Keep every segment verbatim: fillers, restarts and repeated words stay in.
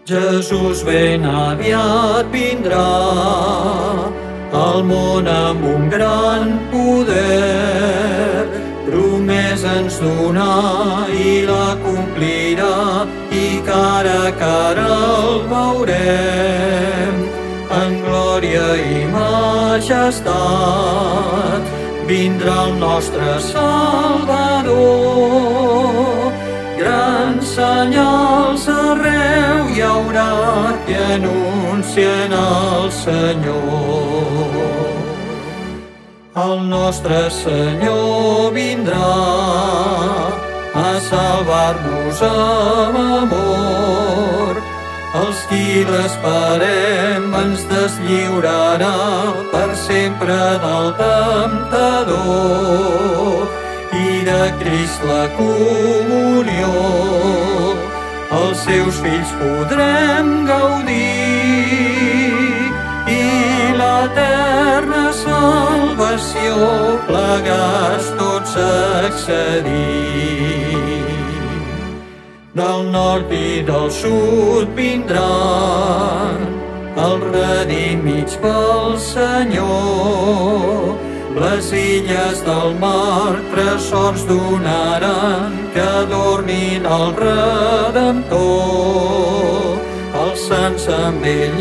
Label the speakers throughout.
Speaker 1: Jesús ben aviat vindrà al món amb un gran poder. Promesa ens donà i la complirà, i cara a cara el veurem. En glòria i majestat vindrà el nostre Salvador. Grans senyals arreu hi haurà que anuncien el Senyor. El nostre Senyor vindrà a salvar-nos amb amor. Els qui l'esperem ens deslliurarà per sempre del temptador. I de Crist la comunió, els seus fills podrem gaudir, i l'eterna salvació plegats tots accedir. Del nord i del sud vindran els redimits pel Senyor. Les illes del mar tresors donaran que adornin el Redemptor. Els sants amb ell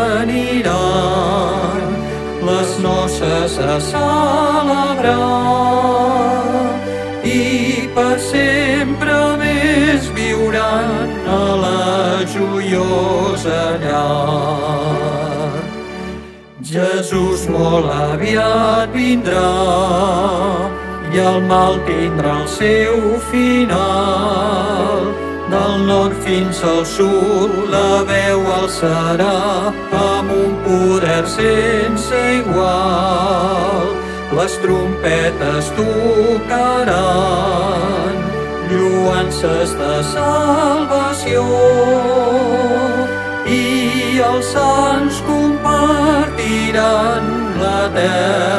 Speaker 1: aniran les noces a celebrar, i per sempre més viuran a la joiosa llar. Jesús molt aviat vindrà i el mal tindrà el seu final. Del nord fins al sud la veu alçarà amb un poder sense igual. Les trompetes tocaran lloances de salvació, i els sants compartiran la terra